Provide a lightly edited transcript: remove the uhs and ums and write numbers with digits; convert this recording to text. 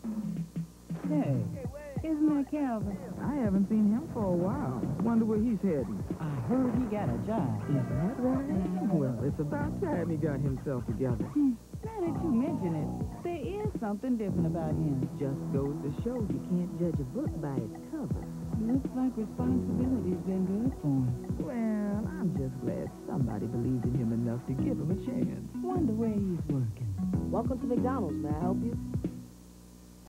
Hey, isn't that Calvin? I haven't seen him for a while. Wonder where he's heading. I heard he got a job. Is that right? Well, it's about time he got himself together. Now that you mention it, there is something different about him. Just goes to show you can't judge a book by its cover. Looks like responsibility's been good for him. Well, I'm just glad somebody believed in him enough to give him a chance. Wonder where he's working. Welcome to McDonald's. May I help you?